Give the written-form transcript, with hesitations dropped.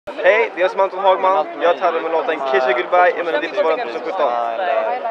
Hej, det är jag som Anton Hagman. Jag tävlar med låten Kiss You Goodbye i Melodifestivalen 2017.